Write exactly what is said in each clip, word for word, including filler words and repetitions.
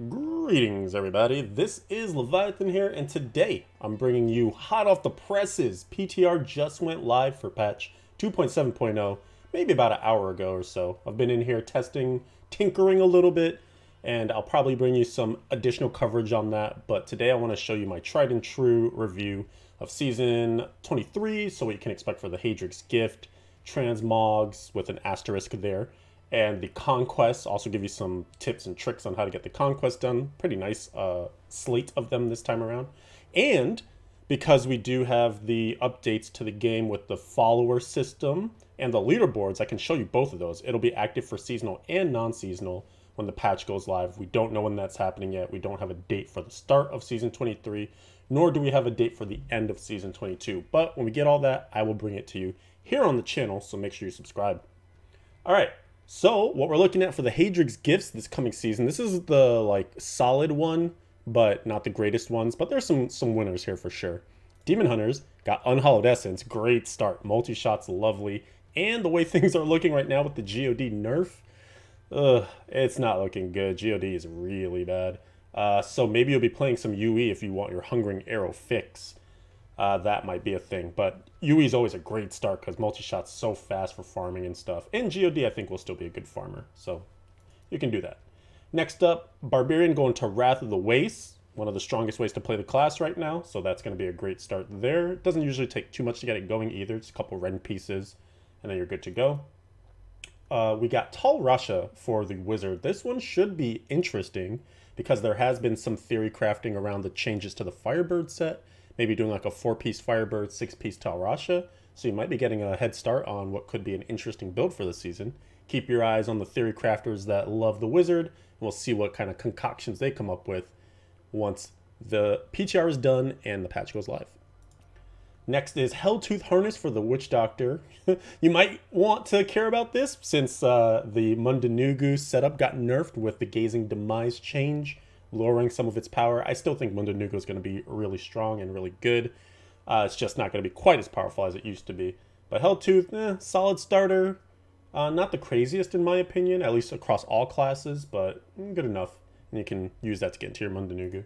Greetings, everybody. This is Leviathan here, and today I'm bringing you hot off the presses. P T R just went live for patch two point seven point oh, maybe about an hour ago or so. I've been in here testing, tinkering a little bit, and I'll probably bring you some additional coverage on that. But today I want to show you my tried and true review of Season twenty-three, so what you can expect for the Haedrig's Gift, transmogs with an asterisk there, and the Conquests. Also give you some tips and tricks on how to get the Conquest done. Pretty nice uh, slate of them this time around. And because we do have the updates to the game with the follower system and the leaderboards, I can show you both of those. It'll be active for seasonal and non-seasonal when the patch goes live. We don't know when that's happening yet. We don't have a date for the start of Season twenty-three, nor do we have a date for the end of Season twenty-two. But when we get all that, I will bring it to you here on the channel, so make sure you subscribe. All right. So what we're looking at for the Haedrig's Gifts this coming season, this is the like solid one, but not the greatest ones, but there's some some winners here for sure. Demon Hunters got Unhallowed Essence, great start, multi-shots lovely, and the way things are looking right now with the G O D nerf, ugh, it's not looking good. G O D is really bad. Uh, so maybe you'll be playing some U E if you want your Hungering Arrow fix. Uh, that might be a thing, but U E is always a great start because multi-shot's so fast for farming and stuff. And G O D, I think, will still be a good farmer, so you can do that. Next up, Barbarian going to Wrath of the Wastes, one of the strongest ways to play the class right now, so that's going to be a great start there. It doesn't usually take too much to get it going either. It's a couple Ren pieces, and then you're good to go. Uh, we got Tal Rasha for the Wizard. This one should be interesting because there has been some theory crafting around the changes to the Firebird set. Maybe doing like a four-piece Firebird, six-piece Tal Rasha. So you might be getting a head start on what could be an interesting build for the season. Keep your eyes on the theory crafters that love the Wizard, and we'll see what kind of concoctions they come up with once the P T R is done and the patch goes live. Next is Helltooth Harness for the Witch Doctor. You might want to care about this since uh, the Mundanugu setup got nerfed with the Gazing Demise change, lowering some of its power. I still think Mundanugu is going to be really strong and really good. Uh, it's just not going to be quite as powerful as it used to be. But Helltooth, eh, solid starter. Uh, not the craziest in my opinion, at least across all classes, but good enough. And you can use that to get into your Mundanugu.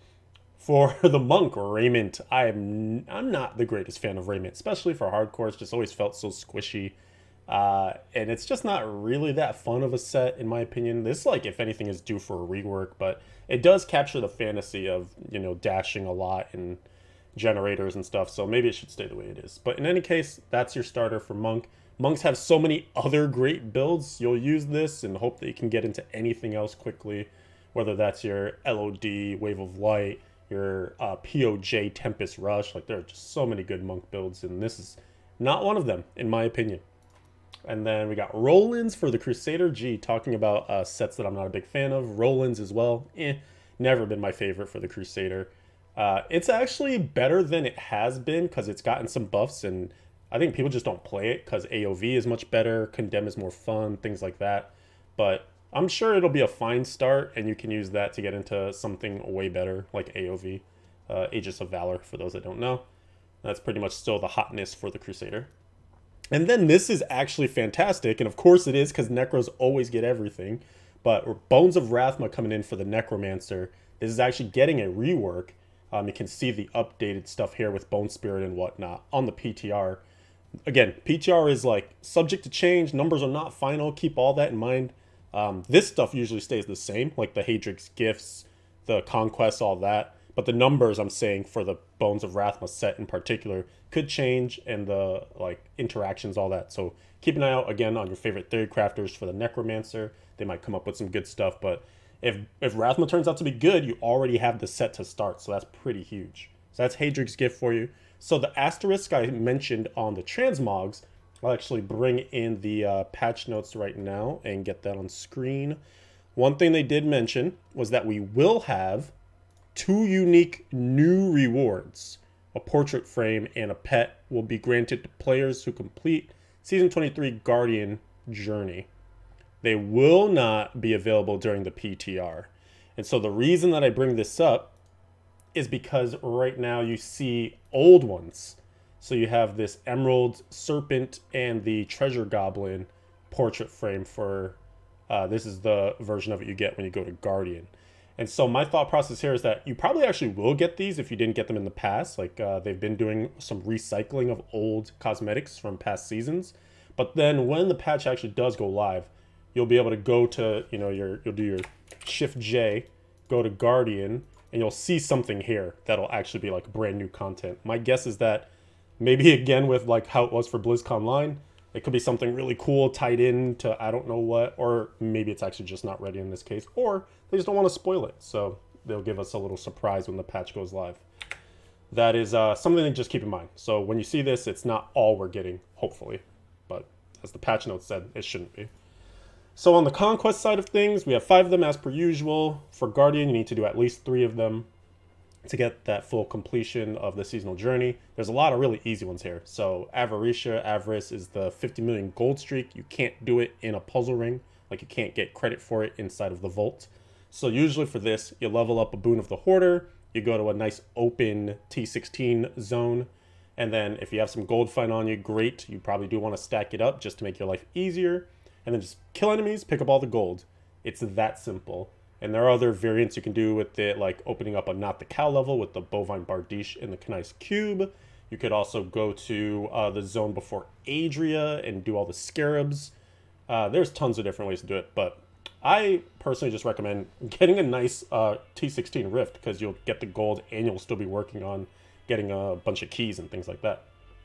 For the Monk, Raiment, I am, I'm not the greatest fan of Raiment, especially for hardcore. It's just always felt so squishy. Uh, and it's just not really that fun of a set, in my opinion. This, like, if anything, is due for a rework, but it does capture the fantasy of, you know, dashing a lot and generators and stuff, so maybe it should stay the way it is. But in any case, that's your starter for Monk. Monks have so many other great builds. You'll use this and hope that you can get into anything else quickly, whether that's your L O D, Wave of Light, your uh, P O J, Tempest Rush. Like, there are just so many good Monk builds, and this is not one of them, in my opinion. And then we got Rollins for the Crusader. Gee, talking about uh, sets that I'm not a big fan of. Rollins as well. Eh, never been my favorite for the Crusader. Uh, it's actually better than it has been because it's gotten some buffs, and I think people just don't play it because A O V is much better, Condemn is more fun, things like that. But I'm sure it'll be a fine start, and you can use that to get into something way better like A O V. Uh, Aegis of Valor, for those that don't know. That's pretty much still the hotness for the Crusader. And then this is actually fantastic, and of course it is because Necros always get everything, but Bones of Rathma coming in for the Necromancer. This is actually getting a rework. Um, you can see the updated stuff here with Bone Spirit and whatnot on the P T R. Again, P T R is like subject to change, numbers are not final, keep all that in mind. Um, this stuff usually stays the same, like the Haedrig's Gifts, the Conquests, all that. But the numbers, I'm saying, for the Bones of Rathma set in particular could change, and the like interactions, all that. So keep an eye out, again, on your favorite theory crafters for the Necromancer. They might come up with some good stuff, but if, if Rathma turns out to be good, you already have the set to start, so that's pretty huge. So that's Haedrig's Gift for you. So the asterisk I mentioned on the transmogs, I'll actually bring in the uh, patch notes right now and get that on screen. One thing they did mention was that we will have two unique new rewards. A portrait frame and a pet will be granted to players who complete Season twenty-three Guardian Journey. They will not be available during the P T R. And so the reason that I bring this up is because right now you see old ones. So you have this Emerald Serpent and the Treasure Goblin portrait frame for, uh, this is the version of it you get when you go to Guardian. And so my thought process here is that you probably actually will get these if you didn't get them in the past. Like uh, they've been doing some recycling of old cosmetics from past seasons. But then when the patch actually does go live, you'll be able to go to, you know, your, you'll do your Shift J, go to Guardian, and you'll see something here that'll actually be like brand new content. My guess is that maybe again with like how it was for BlizzConline, it could be something really cool tied in to I don't know what, or maybe it's actually just not ready in this case, or they just don't want to spoil it. So they'll give us a little surprise when the patch goes live. That is uh, something to just keep in mind. So when you see this, it's not all we're getting, hopefully. But as the patch notes said, it shouldn't be. So on the Conquest side of things, we have five of them as per usual. For Guardian, you need to do at least three of them to get that full completion of the seasonal journey. There's a lot of really easy ones here. So Avaricia, Avarice is the fifty million gold streak. You can't do it in a puzzle ring. Like you can't get credit for it inside of the vault. So usually for this, you level up a Boon of the Hoarder. You go to a nice open T sixteen zone. And then if you have some gold find on you, great. You probably do want to stack it up just to make your life easier. And then just kill enemies, pick up all the gold. It's that simple. And there are other variants you can do with it, like opening up a Not the Cow level with the Bovine Bardiche and the Knice Cube. You could also go to uh, the zone before Adria and do all the Scarabs. Uh, there's tons of different ways to do it, but I personally just recommend getting a nice uh, T sixteen Rift because you'll get the gold and you'll still be working on getting a bunch of keys and things like that.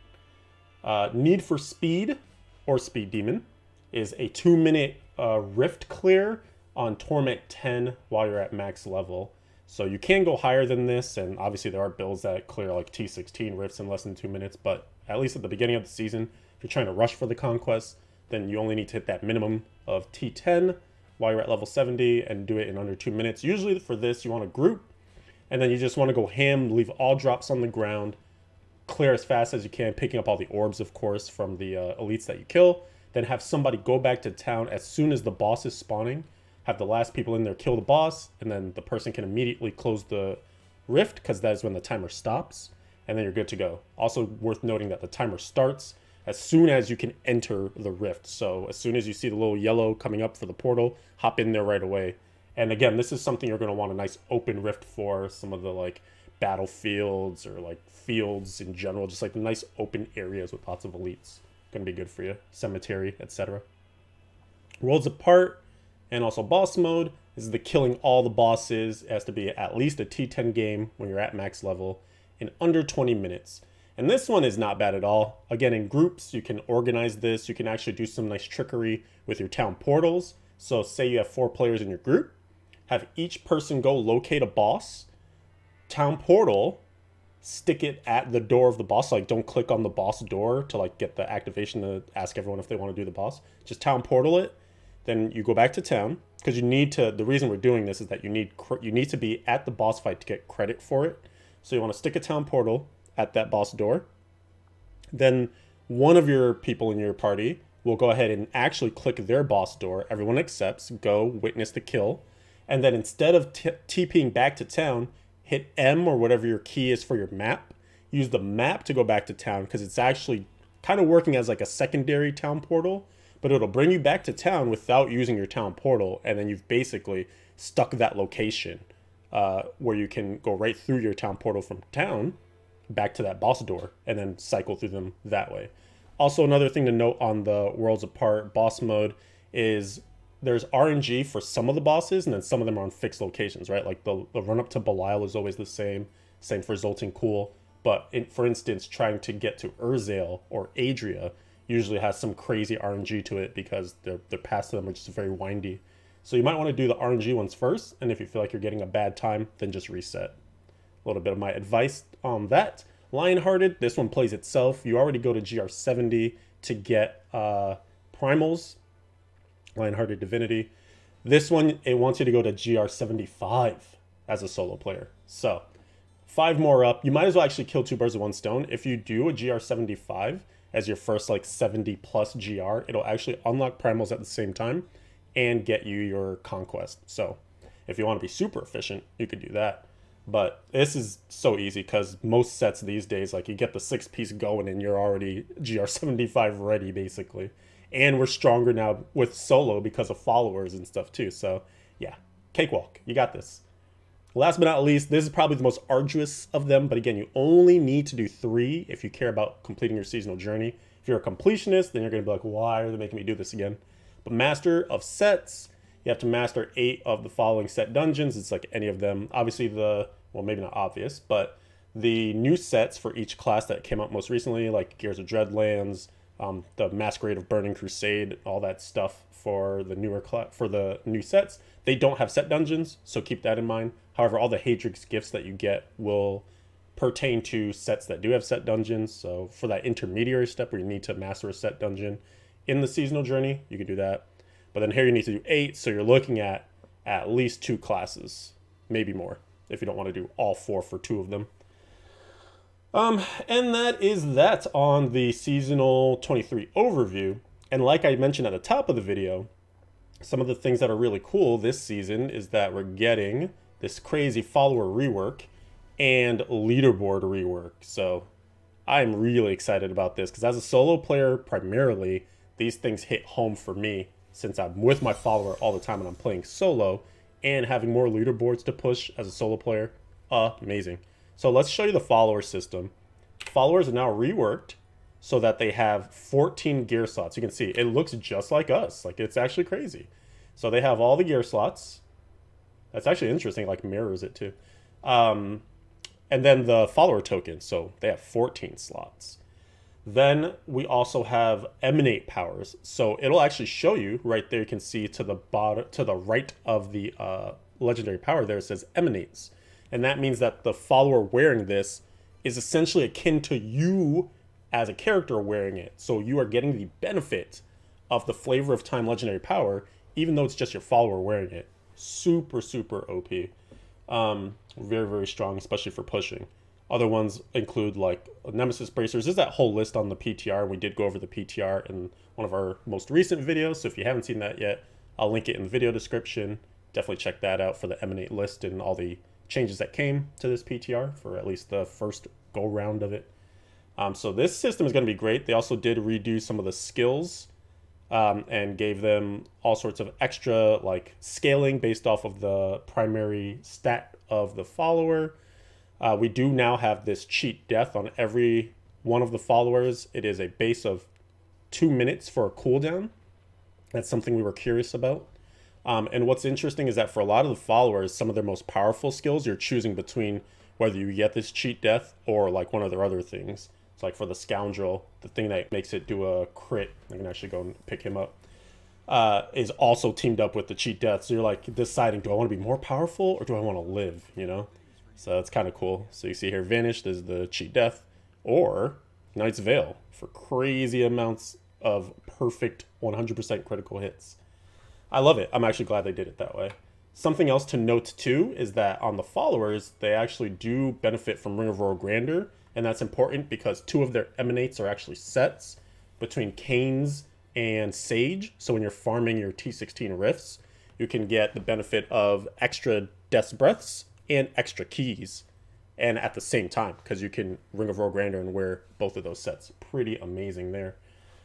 Uh, Need for Speed, or Speed Demon, is a two minute uh, Rift clear on Torment ten while you're at max level. So you can go higher than this, and obviously there are builds that clear like T sixteen Rifts in less than two minutes, but at least at the beginning of the season, if you're trying to rush for the Conquest, then you only need to hit that minimum of T ten while you're at level seventy and do it in under two minutes. Usually for this, you want to group, and then you just want to go ham, leave all drops on the ground, clear as fast as you can, picking up all the orbs, of course, from the uh, elites that you kill, then have somebody go back to town as soon as the boss is spawning, have the last people in there kill the boss, and then the person can immediately close the rift because that is when the timer stops, and then you're good to go. Also worth noting that the timer starts as soon as you can enter the rift. So as soon as you see the little yellow coming up for the portal, hop in there right away. And again, this is something you're going to want a nice open rift for, some of the like battlefields or like fields in general, just like nice open areas with lots of elites. Going to be good for you. Cemetery, et cetera. Worlds Apart and also boss mode. This is the killing all the bosses. It has to be at least a T ten game when you're at max level in under twenty minutes. And this one is not bad at all. Again, in groups, you can organize this. You can actually do some nice trickery with your town portals. So say you have four players in your group. Have each person go locate a boss. Town portal. Stick it at the door of the boss. Like don't click on the boss door to like get the activation to ask everyone if they want to do the boss. Just town portal it. Then you go back to town because you need to, the reason we're doing this is that you need you need to be at the boss fight to get credit for it. So you want to stick a town portal at that boss door. Then one of your people in your party will go ahead and actually click their boss door. Everyone accepts, go witness the kill. And then instead of TPing back to town, hit M or whatever your key is for your map. Use the map to go back to town because it's actually kind of working as like a secondary town portal, but it'll bring you back to town without using your town portal. And then you've basically stuck that location uh, where you can go right through your town portal from town back to that boss door and then cycle through them that way. Also, another thing to note on the Worlds Apart boss mode is there's R N G for some of the bosses, and then some of them are on fixed locations, right? Like the, the run up to Belial is always the same. Same for Zoltan Cool. But in, for instance, trying to get to Urzael or Adria usually has some crazy R N G to it because their, their paths to them are just very windy. So you might want to do the R N G ones first, and if you feel like you're getting a bad time, then just reset. A little bit of my advice on that. Lionhearted, this one plays itself. You already go to G R seventy to get uh, primals. Lionhearted Divinity. This one, it wants you to go to G R seventy-five as a solo player. So, five more up. You might as well actually kill two birds with one stone. If you do a G R seventy-five as your first like seventy plus G R, it'll actually unlock primals at the same time and get you your conquest. So, if you want to be super efficient, you could do that. But this is so easy because most sets these days, like you get the six piece going and you're already G R seventy-five ready basically. And we're stronger now with solo because of followers and stuff too. So yeah, cakewalk. You got this. Last but not least, this is probably the most arduous of them, but again, you only need to do three if you care about completing your seasonal journey. If you're a completionist, then you're going to be like, why are they making me do this again? But master of sets, you have to master eight of the following set dungeons. It's like any of them. Obviously the, well, maybe not obvious, but the new sets for each class that came out most recently, like Gears of Dreadlands, um, the Masquerade of Burning Crusade, all that stuff for the newer for the new sets, they don't have set dungeons, so keep that in mind. However, all the Haedrig's gifts that you get will pertain to sets that do have set dungeons. So for that intermediary step where you need to master a set dungeon in the seasonal journey, you can do that. But then here you need to do eight, so you're looking at at least two classes, maybe more, if you don't want to do all four for two of them. Um, and that is that on the seasonal twenty-three overview. And like I mentioned at the top of the video, some of the things that are really cool this season is that we're getting this crazy follower rework and leaderboard rework. So I'm really excited about this because as a solo player, primarily, these things hit home for me since I'm with my follower all the time and I'm playing solo, and having more leaderboards to push as a solo player, amazing. So let's show you the follower system. Followers are now reworked so that they have fourteen gear slots. You can see it looks just like us. Like, it's actually crazy. So they have all the gear slots. That's actually interesting, like mirrors it too. Um, and then the follower token. So they have fourteen slots. Then we also have emanate powers. So it'll actually show you right there. You can see to the bottom, to the right of the uh, legendary power there, it says emanates. And that means that the follower wearing this is essentially akin to you as a character wearing it. So you are getting the benefit of the Flavor of Time legendary power, even though it's just your follower wearing it. Super, super O P. Um, very, very strong, especially for pushing. Other ones include like Nemesis Bracers. There's that whole list on the P T R. We did go over the P T R in one of our most recent videos. So if you haven't seen that yet, I'll link it in the video description. Definitely check that out for the Emanate list and all the changes that came to this P T R for at least the first go round of it. Um, so this system is going to be great. They also did redo some of the skills um, and gave them all sorts of extra like scaling based off of the primary stat of the follower. Uh, we do now have this cheat death on every one of the followers. It is a base of two minutes for a cooldown. That's something we were curious about. Um, and what's interesting is that for a lot of the followers, some of their most powerful skills, you're choosing between whether you get this cheat death or like one of their other things. So like for the Scoundrel, the thing that makes it do a crit, I can actually go and pick him up, uh, is also teamed up with the cheat death. So you're like deciding, do I want to be more powerful or do I want to live, you know? So it's kind of cool. So you see here, Vanished is the cheat death, or Knight's Veil for crazy amounts of perfect one hundred percent critical hits. I love it. I'm actually glad they did it that way. Something else to note too is that on the followers, they actually do benefit from Ring of Royal Grandeur, and that's important because two of their emanates are actually sets between Canes and Sage. So when you're farming your T sixteen Rifts, you can get the benefit of extra Death's Breaths and extra keys, and at the same time, because you can Ring of Royal Grandeur and wear both of those sets. Pretty amazing there.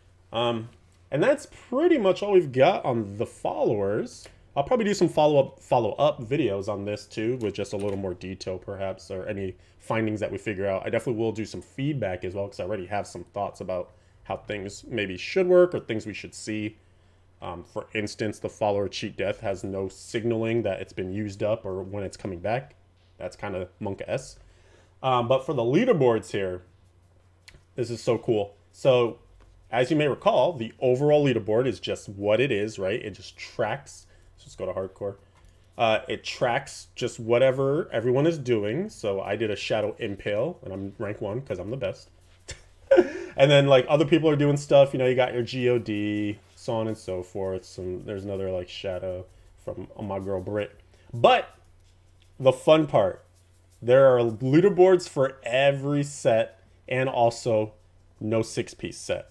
Um, and that's pretty much all we've got on the followers. I'll probably do some follow-up follow-up videos on this too, with just a little more detail perhaps, or any findings that we figure out. I definitely will do some feedback as well, because I already have some thoughts about how things maybe should work or things we should see. Um, for instance, the follower cheat death has no signaling that it's been used up or when it's coming back. That's kind of Monka-esque. Um, but for the leaderboards here, this is so cool. So as you may recall, the overall leaderboard is just what it is, right? It just tracks. Let's just go to hardcore. Uh, it tracks just whatever everyone is doing. So I did a Shadow Impale, and I'm rank one because I'm the best. And then like other people are doing stuff. You know, you got your G O D, so on and so forth. Some there's another like Shadow from oh, my girl Brit. But the fun part, there are leaderboards for every set, and also no six-piece set.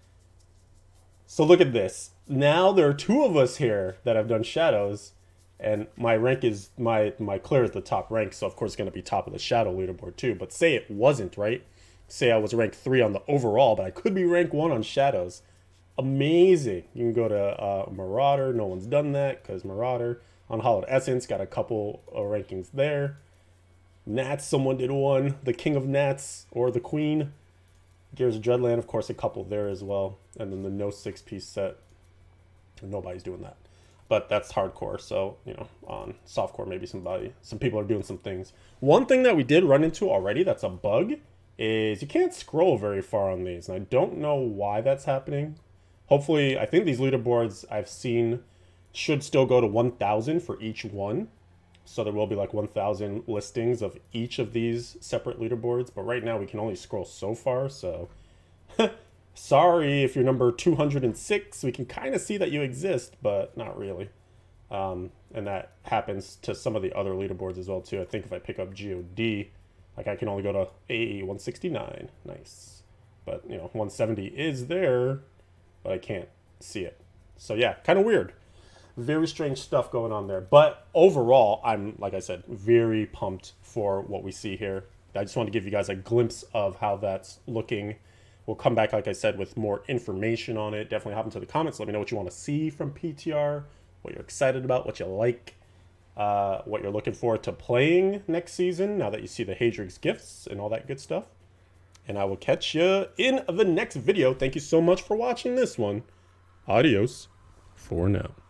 So look at this. Now there are two of us here that have done Shadows, and my rank is, my, my clear is the top rank, so of course it's going to be top of the Shadow leaderboard too. But say it wasn't, right? Say I was rank three on the overall, but I could be rank one on Shadows. Amazing. You can go to uh, Marauder. No one's done that because Marauder. On Hallowed Essence, got a couple of rankings there. Nats, someone did one. The King of Nats, or the Queen. Gears of Dreadland, of course, a couple there as well. And then the no six-piece set. Nobody's doing that. But that's hardcore, so, you know, on softcore, maybe somebody, some people are doing some things. One thing that we did run into already that's a bug is you can't scroll very far on these. And I don't know why that's happening. Hopefully, I think these leaderboards I've seen should still go to one thousand for each one. So there will be like one thousand listings of each of these separate leaderboards. But right now we can only scroll so far, so sorry if you're number two hundred six. We can kind of see that you exist, but not really. Um, and that happens to some of the other leaderboards as well too. I think if I pick up G O D, like I can only go to A one sixty-nine. Nice. But, you know, one seventy is there, but I can't see it. So yeah, kind of weird. Very strange stuff going on there. But overall, I'm, like I said, very pumped for what we see here. I just want to give you guys a glimpse of how that's looking. We'll come back, like I said, with more information on it. Definitely hop into the comments. Let me know what you want to see from P T R, what you're excited about, what you like, uh, what you're looking forward to playing next season, now that you see the Haedrig's gifts and all that good stuff. And I will catch you in the next video. Thank you so much for watching this one. Adios for now.